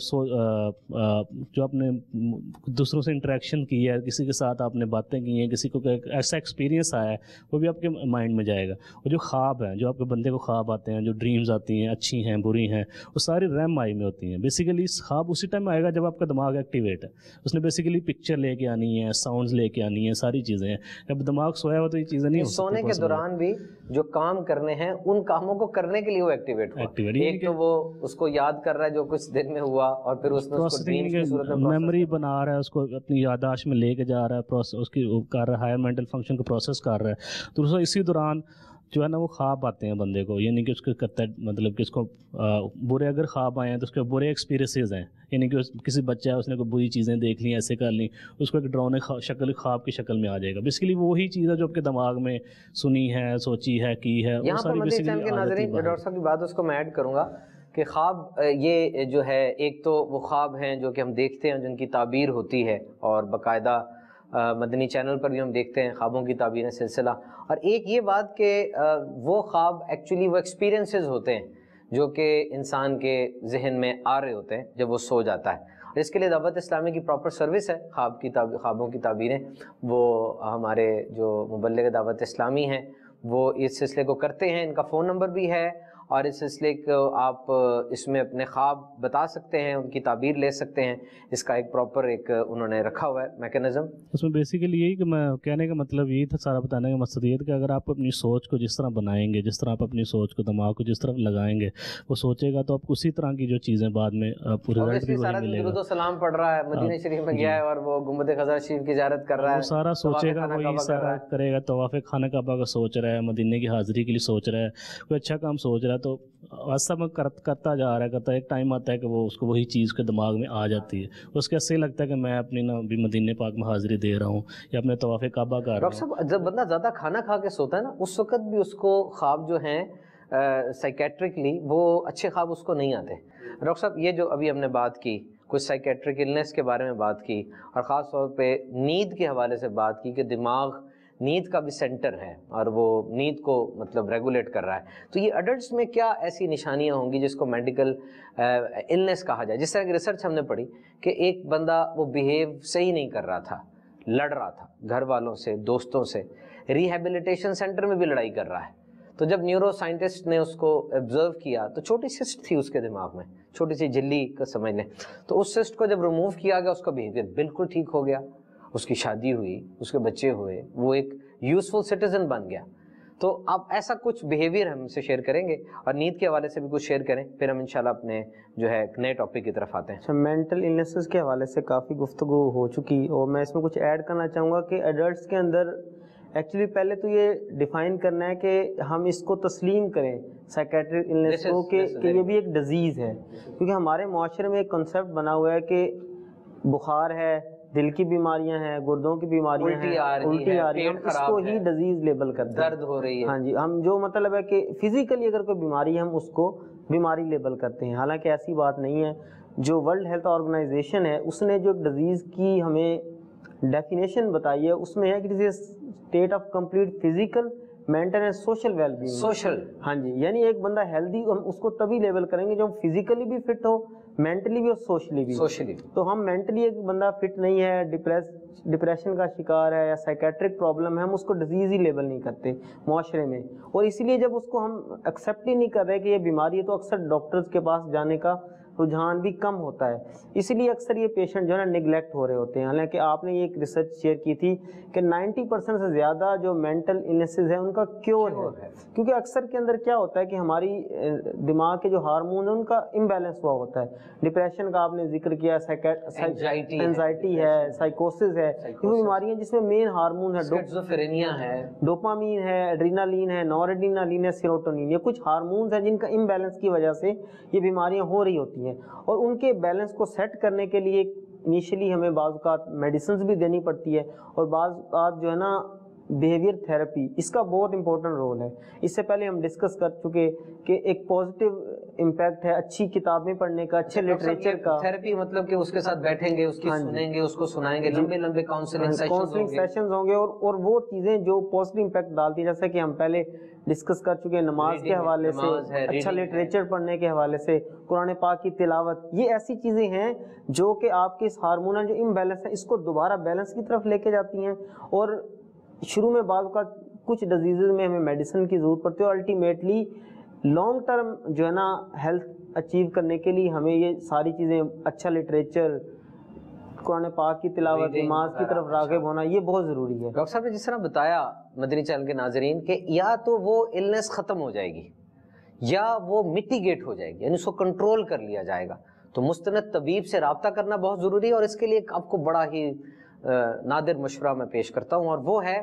جو آپ نے دوسروں سے انٹریکشن کی ہے، کسی کے ساتھ آپ نے باتیں کی ہیں، کسی کو ایسا ایکسپیرینس آیا ہے، وہ بھی آپ کے مائنڈ میں جائے گا. اور جو خواب ہیں، جو آپ کے بندے کو خواب آتے ہیں، جو ڈریمز آتی ہیں، اچھی ہیں بری ہیں، وہ ساری ریم آئی میں ہوتی ہیں. بیسیکلی خواب اسی ٹائم آئے گا جب آپ کا دماغ ایکٹیویٹ ہے. اس نے بیسیکلی پکچر لے کے آنی ہے، ساؤنڈز لے کے آنی ہیں، ساری چیزیں ہیں. جب دماغ سویا ہوا تو یہ چیزیں نہیں ہو سکتی. سونے کے دوران بھی جو کام کرنے ہیں ان کاموں کو کرنے کے لیے وہ ایکٹیویٹ ہوا. ایک تو وہ اس کو یاد کر رہا ہے جو کچھ دن میں ہوا، اور پھر اس میں اس کو ڈریمز کی صورت میں میموری بنا رہا ہے، اس کو اپنی یادداشت میں لے کے جا رہا ہے، اس کی کر رہا ہے، ہائر مینٹل فنکشن کو پروسیس کر رہا ہے. تو اسی دوران جو ہے نا وہ خواب آتے ہیں بندے کو، یعنی کہ اس کو کرتا ہے مطلب کہ اس کو برے اگر خواب آئے ہیں تو اس کے برے ایکسپیرینسز ہیں. یعنی کہ کسی بچہ ہے، اس نے کوئی بری چیزیں دیکھ لیں، ایسے کر لیں، اس کو ایک ڈراؤنے شکل خواب کی شکل میں آ جائے گا. بیسیکلی وہی چیز ہے جو آپ کے دماغ میں سنی ہے، سوچی ہے، کی ہے. یہاں پر مدنی چینل کے ناظرین ڈاکٹر صاحب کی بات اس کو میں ایڈ کروں گا کہ خواب یہ جو ہے ایک تو وہ خواب ہیں جو کہ ہم دیکھتے ہیں جن کی تعبیر ہوتی ہے، اور باقاعدہ مدنی چینل پر بھی ہم دیکھتے ہیں خوابوں کی تعبیریں سلسلہ. اور ایک یہ بات کہ وہ خواب ایکچولی وہ ایکسپیرینسز ہوتے ہیں جو کہ انسان کے ذہن میں آ رہے ہوتے ہیں جب وہ سو جاتا ہے. اور اس کے لیے دعوت اسلامی کی پراپر سروس ہے. خوابوں کی تعبیریں وہ ہمارے جو مبلغ دعوت اسلامی ہیں وہ اس سلسلے کو کرتے ہیں. ان کا فون نمبر بھی ہے اور اس سلسلے کو آپ اس میں اپنے خواب بتا سکتے ہیں, ان کی تعبیر لے سکتے ہیں. اس کا ایک پراپر ایک انہوں نے رکھا ہوا ہے میکینزم. اس میں بیسیکلی یہی کہ میں کہنے کا مطلب یہی تھا, سارا بتانے کا مقصد یہ تھا کہ اگر آپ اپنی سوچ کو جس طرح بنائیں گے, جس طرح آپ اپنی سوچ کو, دماغ کو جس طرح لگائیں گے, وہ سوچے گا تو آپ اسی طرح کی جو چیزیں بعد میں آپ رزلٹ بھی وہی ملے گا. درود و سلام پڑھ رہا ہے, مدینہ شریف میں گیا ہے اور وہ گنبد خضرا شریف کی زیارت کر رہا ہے, وہ سارا سوچے گا, وہی سارا کرے گا. طواف خانہ کعبہ کا سوچ رہا ہے, مدینے کی حاضری کے لیے سوچ رہا ہے, کوئی اچھا کام سوچ رہا ہے, تو آہستہ میں کرتا جا رہا ہے, کرتا ایک ٹائم آتا ہے کہ وہ اس کو وہی چیز کے دماغ میں آ جاتی ہے. اس کے ایسے لگتا ہے کہ میں اپنی نا بھی مدینے پاک میں حاضری دے رہا ہوں یا اپنے طواف کعبہ کر رہا ہوں. ڈاکٹر صاحب جب بندہ زیادہ کھانا کھا کے سوتا ہے نا, اس وقت بھی اس کو خواب جو ہیں سائیکیٹرکلی وہ اچھے خواب اس کو نہیں آتے. ڈاکٹر صاحب یہ جو ابھی ہم نے بات کی, کچھ سائیکیٹرک النس کے بارے میں بات کی, اور خاص طور پہ نیند کے حوالے سے بات کی کہ دماغ نیند کا بھی سینٹر ہے اور وہ نیند کو مطلب ریگولیٹ کر رہا ہے, تو یہ اڈلٹس میں کیا ایسی نشانیاں ہوں گی جس کو میڈیکل النس کہا جائے؟ جس طرح کی ریسرچ ہم نے پڑھی کہ ایک بندہ وہ بیہیو صحیح نہیں کر رہا تھا, لڑ رہا تھا گھر والوں سے, دوستوں سے, ریہیبلیٹیشن سینٹر میں بھی لڑائی کر رہا ہے. تو جب نیورو سائنٹسٹ نے اس کو آبزرو کیا تو چھوٹی سسٹ تھی اس کے دماغ میں, چھوٹی سی جھلی کا سمجھ لیں, تو اس سسٹ کو جب ریموو کیا گیا اس کا بیہیویئر بالکل ٹھیک ہو گیا, اس کی شادی ہوئی, اس کے بچے ہوئے, وہ ایک یوزفل سٹیزن بن گیا. تو آپ ایسا کچھ بیہیویئر ہم سے شیئر کریں گے اور نیند کے حوالے سے بھی کچھ شیئر کریں, پھر ہم انشاءاللہ اپنے جو ہے نئے ٹاپک کی طرف آتے ہیں. اچھا, مینٹل النیسز کے حوالے سے کافی گفتگو ہو چکی, اور میں اس میں کچھ ایڈ کرنا چاہوں گا کہ ایڈلٹس کے اندر ایکچولی پہلے تو یہ ڈیفائن کرنا ہے کہ ہم اس کو تسلیم کریں سائیکیٹرک النیس کو کہ یہ بھی ایک ڈیزیز ہے, کیونکہ ہمارے معاشرے میں ایک کنسیپٹ بنا ہوا ہے کہ بخار ہے, دل کی بیماریاں ہیں, گردوں کی بیماریاں ہیں, الٹی آ رہی ہے, ہم اس کو ہی ڈیزیز لیبل کرتے ہیں, درد ہو رہی ہے. ہاں جی, ہم جو مطلب ہے کہ فزیکلی اگر کوئی بیماری ہے ہم اس کو بیماری لیبل کرتے ہیں, حالانکہ ایسی بات نہیں ہے. جو ورلڈ ہیلتھ آرگنائزیشن ہے اس نے جو ڈیزیز کی ہمیں ڈیفینیشن بتائی ہے اس میں ہے کہ it is a state of complete physical, mental and social well being. Social, ہاں جی, یعنی ایک بندہ ہیلدی ہم اس کو تبھی لیبل کریں گے جب فزیکلی بھی فٹ ہو, مینٹلی بھی اور سوشلی بھی. تو ہم مینٹلی ایک بندہ فٹ نہیں ہے, ڈپریشن کا شکار ہے یا سائیکیٹرک پرابلم ہے, ہم اس کو ڈیزیز ہی لیبل نہیں کرتے معاشرے میں, اور اسی لیے جب اس کو ہم ایکسیپٹ ہی نہیں کر رہے کہ یہ بیماری ہے تو اکثر ڈاکٹرز کے پاس جانے کا رجحان بھی کم ہوتا ہے. اسی لیے اکثر یہ پیشنٹ جو ہے نا نگلیکٹ ہو رہے ہوتے ہیں. حالانکہ آپ نے یہ ایک ریسرچ شیئر کی تھی کہ 90% سے زیادہ جو مینٹل النیسز ہیں ان کا کیور ہے, کیونکہ اکثر کے اندر کیا ہوتا ہے کہ ہماری دماغ کے جو ہارمون ہیں ان کا امبیلنس ہوا ہوتا ہے. ڈپریشن کا آپ نے ذکر کیا, اینزائٹی ہے, سائیکوسس ہے, یہ بیماریاں جس میں مین ہارمون ہے, ڈوپامین ہے, ایڈرینالین ہے, نور ایڈرینالین ہے, سیروٹونین, یہ کچھ ہارمونز ہیں جن کا امبیلنس کی وجہ سے یہ بیماریاں ہو رہی ہوتی ہیں. اور ان کے بیلنس کو سیٹ کرنے کے لیے انیشلی ہمیں بعض اوقات میڈیسنز بھی دینی پڑتی ہے, اور بعض اوقات جو ہے نا بیہیویئر تھراپی, اس کا بہت امپورٹنٹ رول ہے. اس سے پہلے ہم ڈسکس کر چکے کہ ایک پازیٹیو امپیکٹ ہے اچھی کتابیں پڑھنے کا, اچھے لٹریچر کا. تھراپی مطلب کہ اس کے ساتھ بیٹھیں گے, اس کی سنیں گے, اس کو سنائیں گے, لمبے لمبے کاؤنسلنگ سیشنز ہوں گے, اور وہ چیزیں جو پازیٹیو امپیکٹ ڈالتی ہیں, جیسا کہ ہم پہلے ڈسکس کر چکے ہیں نماز کے حوالے سے, اچھا لٹریچر پڑھنے کے حوالے سے, قرآن پاک کی تلاوت, یہ ایسی چیزیں ہیں جو کہ آپ کے اس ہارمونل جو امبیلنس ہے اس کو دوبارہ بیلنس کی طرف لے کے جاتی ہیں. اور شروع میں بعض کا کچھ ڈیزیزز میں ہمیں میڈیسن کی ضرورت پڑتی ہے, اور الٹیمیٹلی لانگ ٹرم جو ہے نا ہیلتھ اچیو کرنے کے لیے ہمیں یہ ساری چیزیں, اچھا لٹریچر, قرآن پاک کی تلاوت, نماز کی طرف راغب ہونا, یہ بہت ضروری ہے. ڈاکٹر صاحب نے جس طرح بتایا مدنی چینل کے ناظرین کہ یا تو وہ النس ختم ہو جائے گی یا وہ میٹیگیٹ ہو جائے گی, یعنی اس کو کنٹرول کر لیا جائے گا, تو مستند طبیب سے رابطہ کرنا بہت ضروری ہے. اور اس کے لیے آپ کو بڑا ہی نادر مشورہ میں پیش کرتا ہوں, اور وہ ہے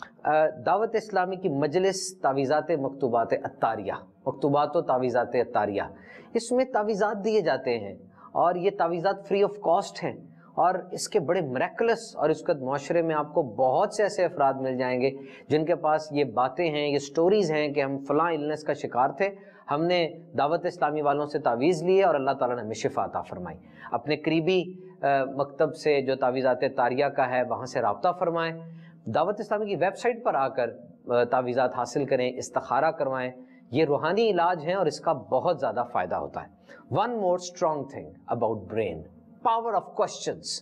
دعوت اسلامی کی مجلس تعویذات مکتوبات عطاریہ, مکتوبات و تعویذات عطاریہ. اس میں تعویذات دیے جاتے ہیں اور یہ تعویذات فری آف کاسٹ ہیں, اور اس کے بڑے میریکلس, اور اس کے معاشرے میں آپ کو بہت سے ایسے افراد مل جائیں گے جن کے پاس یہ باتیں ہیں, یہ سٹوریز ہیں کہ ہم فلاں النس کا شکار تھے, ہم نے دعوت اسلامی والوں سے تعویذ لیے اور اللہ تعالیٰ نے ہمیں شفا عطا فرمائی. اپنے قریبی مکتب سے جو تعویذات طاریہ کا ہے وہاں سے رابطہ فرمائیں, دعوت اسلامی کی ویب سائٹ پر آ کر تعویذات حاصل کریں, استخارہ کروائیں. یہ روحانی علاج ہیں اور اس کا بہت زیادہ فائدہ ہوتا ہے. One more strong thing about brain, power of questions.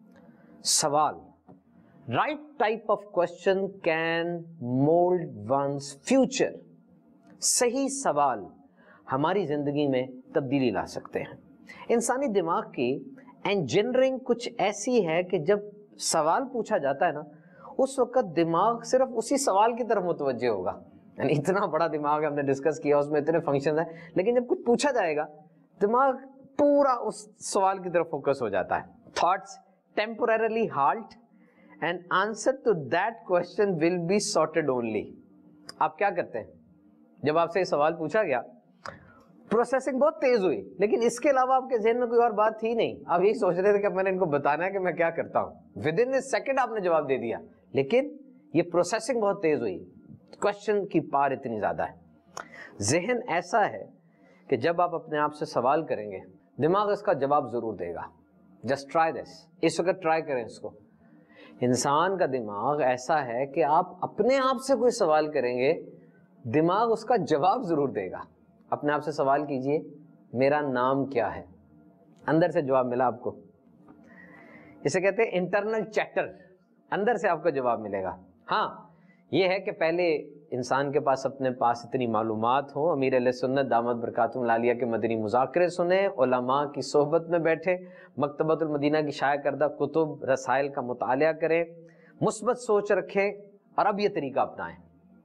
سوال, right type of question can mould one's future. صحیح سوال ہماری زندگی میں تبدیلی لا سکتے ہیں. انسانی دماغ کی انجینئرنگ کچھ ایسی ہے کہ جب سوال پوچھا جاتا ہے نا اس وقت دماغ صرف اسی سوال کی طرف متوجہ ہوگا. یعنی اتنا بڑا دماغ ہے، ہم نے ڈسکس کیا، اس میں اتنے فنکشنز ہیں، لیکن جب کچھ پوچھا جائے گا دماغ پورا اس سوال کی طرف فوکس ہو جاتا ہے. Thoughts temporarily halt and answer to that question will be sorted only. آپ کیا کرتے ہیں جب آپ سے یہ سوال پوچھا گیا، پروسیسنگ بہت تیز ہوئی لیکن اس کے علاوہ آپ کے ذہن میں کوئی اور بات تھی نہیں، آپ یہی سوچ رہے تھے کہ میں نے ان کو بتانا ہے کہ میں کیا کرتا ہوں. ود ان اے سیکنڈ آپ نے جواب دے دیا، لیکن یہ پروسیسنگ بہت تیز ہوئی، کوسچن کی پار اتنی زیادہ ہے. ذہن ایسا ہے کہ جب آپ اپنے آپ سے سوال کریں گے دماغ اس کا جواب ضرور دے گا. جسٹ ٹرائی دس، اس وقت ٹرائی کریں اس کو. انسان کا دماغ ایسا ہے کہ آپ اپنے آپ سے کوئی سوال کریں گے دماغ اس کا جواب ضرور دے گا. اپنے آپ سے سوال کیجئے میرا نام کیا ہے، اندر سے جواب ملا آپ کو. اسے کہتے ہیں انٹرنل چیٹر، اندر سے آپ کو جواب ملے گا. ہاں یہ ہے کہ پہلے انسان کے پاس اپنے پاس اتنی معلومات ہوں، امیر اہل سنت دامت برکاتہم العالیہ کے مدنی مذاکرے سنیں، علماء کی صحبت میں بیٹھے، مکتبۃ المدینہ کی شائع کردہ کتب رسائل کا مطالعہ کریں، مثبت سوچ رکھیں اور اب یہ طریقہ اپنائیں.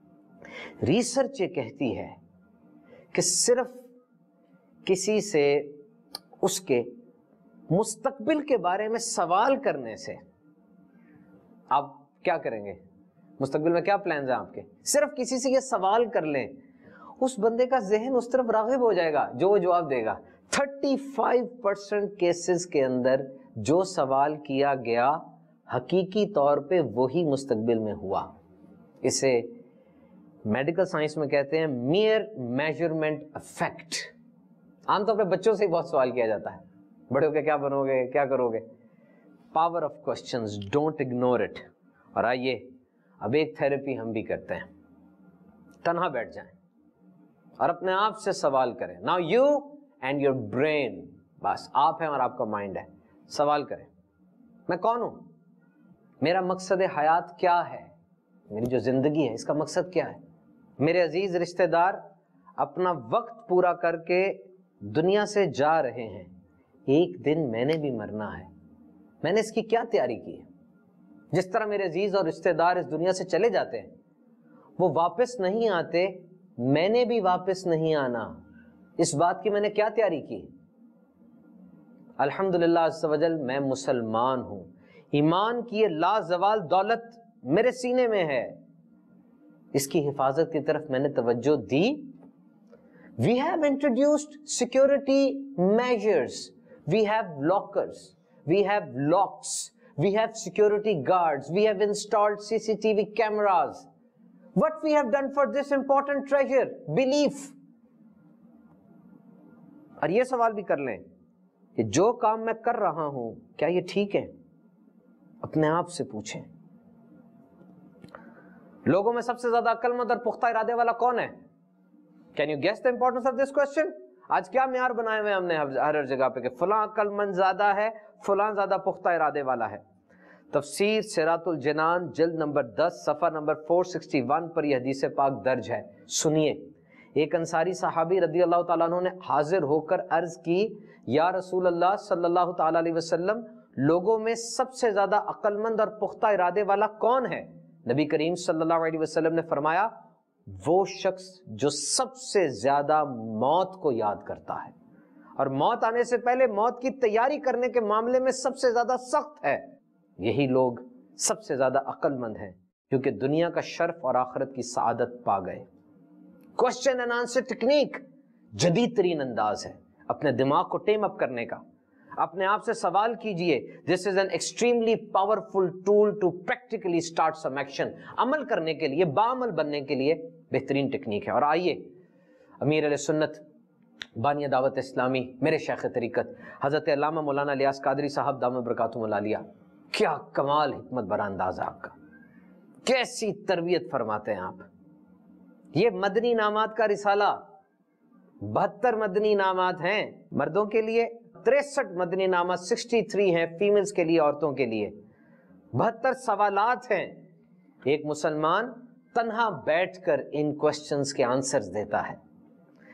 ریسرچ یہ کہتی ہے کہ صرف کسی سے اس کے مستقبل کے بارے میں سوال کرنے سے، آپ کیا کریں گے، مستقبل میں کیا پلانز ہیں آپ کے، صرف کسی سے یہ سوال کر لیں اس بندے کا ذہن اس طرف راغب ہو جائے گا جو وہ جواب دے گا. 35% کیسز کے اندر جو سوال کیا گیا حقیقی طور پہ وہی مستقبل میں ہوا. اسے میڈیکل سائنس میں کہتے ہیں میئر میجرمنٹ افیکٹ. عام طور پہ بچوں سے ہی بہت سوال کیا جاتا ہے، بڑے ہو کے کیا بنو گے، کیا کرو گے. Power of questions, don't ignore it. اور آئیے اب ایک تھراپی ہم بھی کرتے ہیں. تنہا بیٹھ جائیں اور اپنے آپ سے سوال کریں. Now you and your brain, بس آپ ہیں اور آپ کا مائنڈ ہے. سوال کریں میں کون ہوں، میرا مقصد حیات کیا ہے، میری جو زندگی ہے اس کا مقصد کیا ہے. میرے عزیز رشتہ دار اپنا وقت پورا کر کے دنیا سے جا رہے ہیں، ایک دن میں نے بھی مرنا ہے، میں نے اس کی کیا تیاری کی ہے. جس طرح میرے عزیز اور رشتہ دار اس دنیا سے چلے جاتے ہیں وہ واپس نہیں آتے، میں نے بھی واپس نہیں آنا، اس بات کی میں نے کیا تیاری کی. الحمدللہ عز و جل میں مسلمان ہوں، ایمان کی یہ لازوال دولت میرے سینے میں ہے، اس کی حفاظت کی طرف میں نے توجہ دی. We have introduced security measures. We have lockers. We have locks. We have security guards. We have installed CCTV cameras. What we have done for this important treasure? Belief. اور یہ سوال بھی کر لیں کہ جو کام میں کر رہا ہوں کیا یہ ٹھیک ہے؟ اپنے آپ سے پوچھیں. لوگوں میں سب سے زیادہ عقل مند اور پختہ ارادے والا کون ہے؟ Can you guess the importance of this question? آج کیا معیار بنائے ہوئے ہم نے ہر جگہ پہ کہ فلاں عقل مند زیادہ ہے، فلاں زیادہ پختہ ارادے والا ہے. تفسیر سراۃ الجنان جلد نمبر 10 صفحہ نمبر 461 پر یہ حدیث پاک درج ہے. سنیے، ایک انصاری صحابی رضی اللہ تعالیٰ عنہ نے حاضر ہو کر عرض کی، یا رسول اللہ صلی اللہ تعالیٰ علیہ وسلم، لوگوں میں سب سے زیادہ عقل مند اور پختہ ارادے والا کون ہے؟ نبی کریم صلی اللہ علیہ وسلم نے فرمایا، وہ شخص جو سب سے زیادہ موت کو یاد کرتا ہے اور موت آنے سے پہلے موت کی تیاری کرنے کے معاملے میں سب سے زیادہ سخت ہے. یہی لوگ سب سے زیادہ عقل مند ہیں کیونکہ دنیا کا شرف اور آخرت کی سعادت پا گئے. کوسچن اینڈ آنسر ٹیکنیک جدید ترین انداز ہے اپنے دماغ کو ٹیم اپ کرنے کا. اپنے آپ سے سوال کیجئے. This is an extremely powerful tool to practically start some action. عمل کرنے کے لیے، باعمل بننے کے لیے بہترین ٹیکنیک ہے. اور آئیے امیر علیہ سنت بانی دعوت اسلامی میرے شیخ طریقت حضرت علامہ مولانا الیاس قادری صاحب دامت برکاتہم العالیہ، کیا کمال حکمت برا انداز ہے آپ کا، کیسی تربیت فرماتے ہیں آپ. یہ مدنی انعامات کا رسالہ 72 مدنی انعامات ہیں مردوں کے لیے، 63 مدنی انعامات 63 ہیں فیمیلز کے لیے، عورتوں کے لیے. 72 سوالات ہیں. ایک مسلمان تنہا بیٹھ کر ان کوسچنز کے آنسرز دیتا ہے.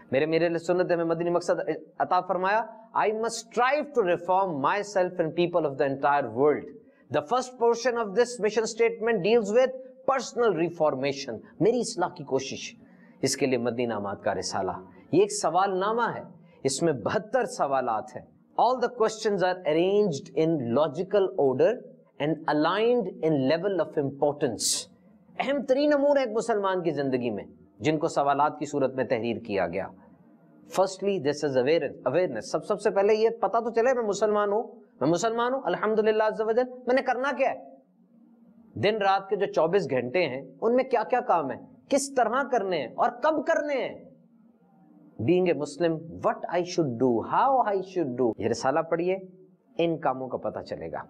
میرے سنت میں مدنی مقصد عطا فرمایا, I must strive to reform myself and people of the entire world. The first portion of this mission statement deals with personal reformation. میری اصلاح کی کوشش, اس کے لیے مدنی انعامات کا رسالہ. یہ ایک سوال نامہ ہے, اس میں 72 سوالات ہیں. All the questions are arranged in logical order and aligned in level of importance. اہم ترین امور ہیں ایک مسلمان کی زندگی میں جن کو سوالات کی صورت میں تحریر کیا گیا. Firstly, this is awareness. سب سے پہلے یہ پتا تو چلے میں مسلمان ہوں, الحمدللہ عز و جل. میں نے کرنا کیا ہے؟ دن رات کے جو 24 گھنٹے ہیں ان میں کیا کیا کام ہے, کس طرح کرنے ہیں اور کب کرنے ہیں. Being a Muslim, what I should do, how I should do. یہ رسالہ پڑھیے, ان کاموں کا پتہ چلے گا.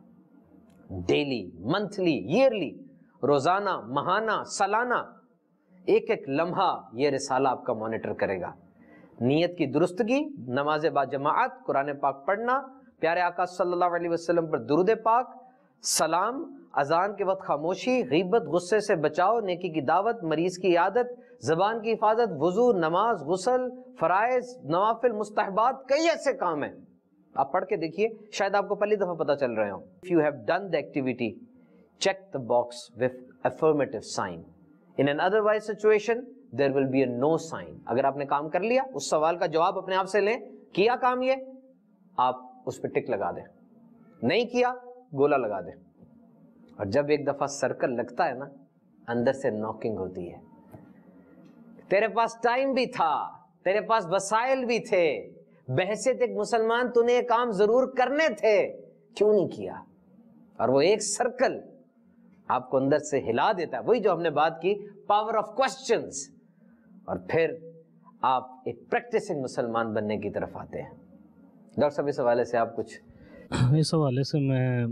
ڈیلی, منتھلی, ایئرلی, روزانہ, ماہانہ, سالانہ, ایک ایک لمحہ یہ رسالہ آپ کا مانیٹر کرے گا. نیت کی درستگی, نماز با جماعت, قرآن پاک پڑھنا, پیارے آقا صلی اللہ علیہ وسلم پر درود پاک, سلام, اذان کے وقت خاموشی, غیبت غصے سے بچاؤ, نیکی کی دعوت, مریض کی عیادت, زبان کی حفاظت, وضو, نماز, غسل, فرائض, نوافل, مستحبات, کئی ایسے کام ہیں. آپ پڑھ کے دیکھیے, شاید آپ کو پہلی دفعہ پتہ چل رہے ہوں. If you have done the activity, check the box with affirmative sign. In an otherwise situation, there will be a no sign. اگر آپ نے کام کر لیا, اس سوال کا جواب اپنے آپ سے لیں, کیا کام یہ, آپ اس پہ ٹک لگا دیں. نہیں کیا, گولا لگا دیں. اور جب ایک دفعہ سرکل لگتا ہے نا, اندر سے ناکنگ ہوتی ہے. تیرے پاس ٹائم بھی تھا, تیرے پاس وسائل بھی تھے, بحیثیت ایک مسلمان تو نے یہ کام ضرور کرنے تھے, کیوں نہیں کیا؟ اور وہ ایک سرکل آپ کو اندر سے ہلا دیتا ہے. وہی جو ہم نے بات کی, پاور آف کوسچنز. اور پھر آپ ایک پریکٹسنگ مسلمان بننے کی طرف آتے ہیں. ڈاکٹر صاحب اس حوالے سے آپ کچھ؟ اس حوالے سے میں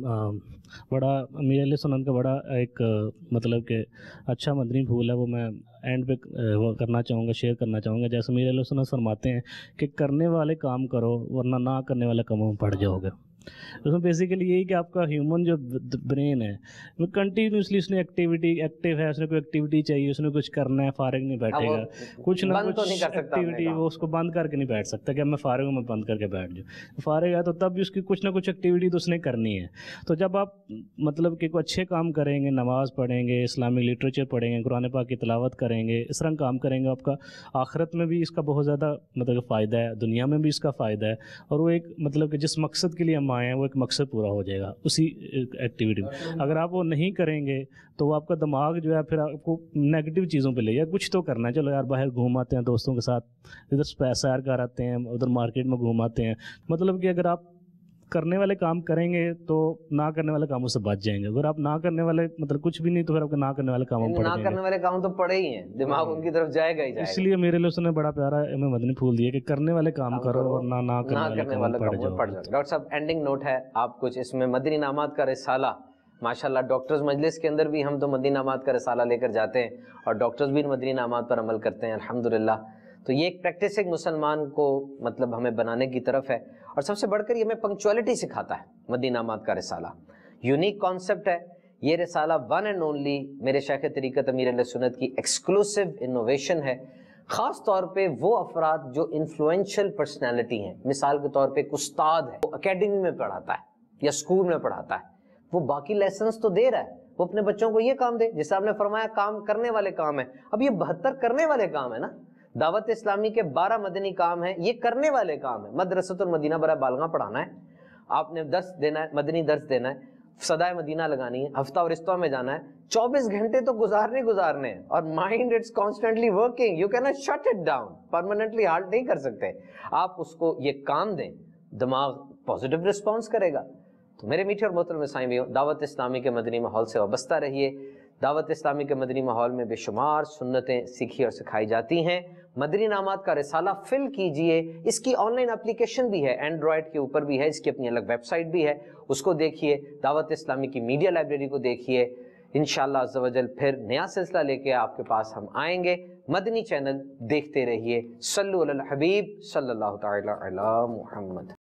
بڑا امیر علیہ سنت کا بڑا ایک مطلب کہ اچھا مدنی پھول ہے, وہ میں اینڈ پہ وہ کرنا چاہوں گا, شیئر کرنا چاہوں گا. جیسے امیر علیہ سنت فرماتے ہیں کہ کرنے والے کام کرو ورنہ نہ کرنے والے کاموں میں پڑ جاؤ گے. اس میں بیسیکلی یہی کہ آپ کا ہیومن جو برین ہے وہ کنٹینیوسلی اس نے ایکٹیو ہے, اس نے کوئی ایکٹیویٹی چاہیے, اس نے کچھ کرنا ہے, فارغ نہیں بیٹھے گا. کچھ نہ کچھ ایکٹیویٹی وہ اس کو بند کر کے نہیں بیٹھ سکتا کہ اب میں فارغ ہوں, میں بند کر کے بیٹھ جاؤں. فارغ ہے تو تب بھی اس کی کچھ نہ کچھ ایکٹیویٹی تو اس نے کرنی ہے. تو جب آپ مطلب کہ کوئی اچھے کام کریں گے, نماز پڑھیں گے, اسلامک لٹریچر پڑھیں گے, قرآن پاک کی تلاوت کریں گے, اس طرح کام کریں گے, آپ کا آخرت میں بھی اس کا بہت زیادہ مطلب فائدہ ہے, دنیا میں بھی اس کا فائدہ ہے. اور وہ ایک مطلب کہ جس مقصد کے لیے ہم آئے ہیں وہ ایک مقصد پورا ہو جائے گا اسی ایکٹیویٹی میں. اگر آپ وہ نہیں کریں گے تو وہ آپ کا دماغ جو ہے پھر آپ کو نیگیٹو چیزوں پہ لے جائے. کچھ تو کرنا ہے, چلو یار باہر گھوم آتے ہیں دوستوں کے ساتھ, ادھر سیر کر آتے ہیں, ادھر مارکیٹ میں گھوم آتے ہیں. مطلب کہ اگر آپ کرنے والے کام کریں گے تو نہ کرنے والے کاموں سے بچ جائیں گے. اگر آپ نہ کرنے والے مطلب کچھ بھی نہیں تو پھر آپ کے نہ کرنے والے کاموں میں پڑ جائیں گے. نہ کرنے والے کام تو پڑے ہی ہیں, دماغ ان کی طرف جائے گا ہی جائے گا. اس لیے میرے لیے اس نے بڑا پیارا ہمیں مدنی پھول دیا کہ کرنے والے کام کرو اور نہ کرنے والے کام پڑ جاؤ. ڈاکٹر صاحب اینڈنگ نوٹ ہے آپ کچھ اس میں مدنی انعامات کا رسالہ, ماشاءاللہ ڈاکٹرز مجلس کے اندر بھی ہم تو مدنی انعامات کا رسالہ لے کر جاتے ہیں اور ڈاکٹرز بھی مدنی انعامات پر عمل کرتے ہیں الحمدللہ. تو یہ ایک پریکٹسنگ مسلمان کو مطلب ہمیں بنانے کی طرف ہے. اور سب سے بڑھ کر یہ ہمیں پنکچوالٹی سکھاتا ہے مدنی انعامات کا رسالہ. یونیک کانسیپٹ ہے یہ رسالہ, ون اینڈ اونلی میرے شیخ طریقت امیر اہل سنت کی ایکسکلوسیو انوویشن ہے. خاص طور پہ وہ افراد جو انفلوئنشل پرسنالٹی ہیں, مثال کے طور پہ ایک استاد ہے, وہ اکیڈمی میں پڑھاتا ہے یا اسکول میں پڑھاتا ہے, وہ باقی لیسنس تو دے رہا ہے, وہ اپنے بچوں کو یہ کام دے جیسے آپ نے فرمایا کام کرنے والے کام ہیں. اب یہ 72 کرنے والے کام ہیں نا. دعوت اسلامی کے 12 مدنی کام ہیں, یہ کرنے والے کام ہیں. مدرسۃ المدینہ برائے بالغاں پڑھانا ہے, آپ نے درس دینا ہے, مدنی درس دینا ہے, صدائے مدینہ لگانی ہے, ہفتہ اور استوا میں جانا ہے. 24 گھنٹے تو گزارنے ہیں اور mind it's constantly working, you can not shut it down, permanently halt نہیں کر سکتے. آپ اس کو یہ کام دیں, دماغ پازیٹیو رسپانس کرے گا. تو میرے میٹھے اور محترم سامعین, دعوت اسلامی کے مدنی ماحول سے وابستہ رہیے. دعوت اسلامی کے مدنی ماحول میں بے شمار سنتیں سیکھی اور سکھائی جاتی ہیں. مدنی انعامات کا رسالہ فل کیجئے. اس کی آن لائن اپلیکیشن بھی ہے, اینڈرائڈ کے اوپر بھی ہے, اس کی اپنی الگ ویب سائٹ بھی ہے, اس کو دیکھیے. دعوت اسلامی کی میڈیا لائبریری کو دیکھیے. انشاءاللہ عز و جل پھر نیا سلسلہ لے کے آپ کے پاس ہم آئیں گے. مدنی چینل دیکھتے رہیے. صلو علی الحبیب صلی اللہ تعالی علی محمد.